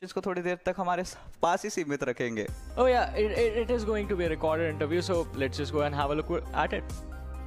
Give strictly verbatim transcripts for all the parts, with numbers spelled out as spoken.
इसको थोड़ी देर तक हमारे पास ही सीमित रखेंगे। Oh yeah, it, it, it is going to be a recorded interview, so let's just go and have a look at it.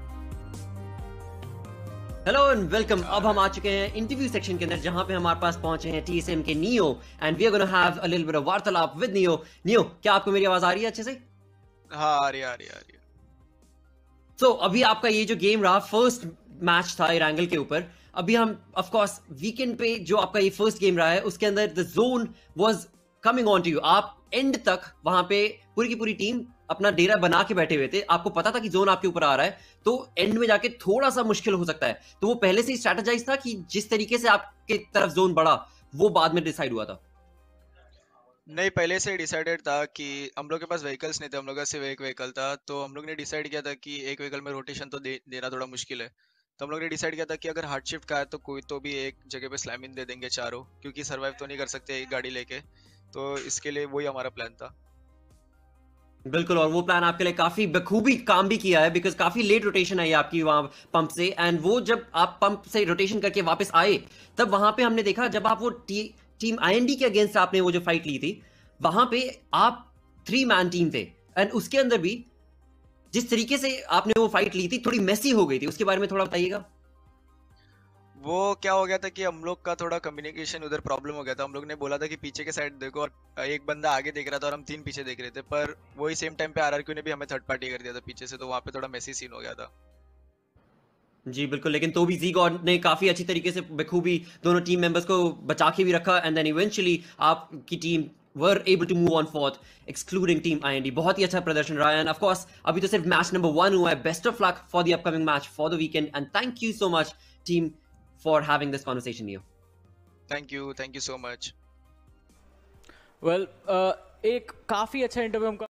Hello and welcome. अब हम आ चुके हैं इंटरव्यू सेक्शन के अंदर, जहां पे हमारे पास पहुंचे हैं टीएसएम के Neo and we are gonna have a little bit of वार्तालाप विद नियो। नियो, क्या आपको मेरी आवाज आ रही है अच्छे से? हाँ, आ रही है, आ रही है, आ रही है। सो so, अभी आपका ये जो गेम रहा, फर्स्ट मैच था इरांगल के ऊपर। अभी हम ऑफ कोर्स वीकेंड पे जो आपका ये फर्स्ट गेम रहा है उसके अंदर the zone was coming on to you. आप एंड तक वहां पे पूरी की पूरी टीम अपना डेरा बना के बैठे हुए थे, आपको पता था कि जोन आपके ऊपर आ रहा है, तो एंड में जाके थोड़ा सा मुश्किल हो सकता है। तो वो पहले से ही स्ट्रेटेजाइज था कि जिस तरीके से आपके तरफ जोन बढ़ा वो बाद में डिसाइड हुआ था? नहीं, पहले से डिसाइडेड था कि हम लोग के पास व्हीकल्स नहीं थे, हम लोग का सिर्फ एक व्हीकल था, तो हम लोग ने डिसाइड किया था कि एक व्हीकल में रोटेशन तो दे, देना थोड़ा मुश्किल है। तो हम लोग ने डिसाइड किया था कि अगर हार्ड शिफ्ट का है तो कोई तो भी एक जगह पे स्लैम इन दे देंगे चारों, क्योंकि सर्वाइव तो नहीं कर सकते एक गाड़ी लेके। तो इसके लिए वही हमारा प्लान था। बिल्कुल, और वो प्लान आपके लिए काफी बखूबी काम भी किया है, बिकॉज काफी लेट रोटेशन आई आपकी वहां पंप से। एंड वो जब आप पंप से रोटेशन करके वापस आए तब वहां पे हमने देखा, जब आप वो टी, टीम आईएनडी के अगेंस्ट आपने वो जो फाइट ली थी, वहां पे आप थ्री मैन टीम थे एंड उसके अंदर भी जिस तरीके से आपने वो फाइट ली थी थोड़ी मेसी हो गई थी, उसके बारे में थोड़ा बताइएगा। वो क्या हो गया था कि हम लोग का थोड़ा कम्युनिकेशन उधर प्रॉब्लम हो गया था। हम लोग ने बोला था कि पीछे के साइड देखो, और एक बंदा आगे देख रहा था और हम तीन पीछे देख रहे थे, पर वही सेम टाइम पे आरआरक्यू ने भी हमें थर्ड पार्टी कर दिया था पीछे से, तो वहां पे थोड़ा मेसी सीन हो गया था। जी बिल्कुल, लेकिन तो भी जी गॉड ने काफी अच्छी तरीके से बखूबी दोनों टीम मेंबर्स को बचा के भी रखा एंड देन इवेंचुअली आपकी team were able to move on fourth, excluding team IND. बहुत ही अच्छा प्रदर्शन रहा एंड ऑफ कोर्स अभी तो सिर्फ मैच नंबर वन हुआ है। Best of luck for the upcoming match for the weekend and thank you so much team for having this conversation Neo. Thank you, thank you so much. Well, uh, एक काफी अच्छा interview हमको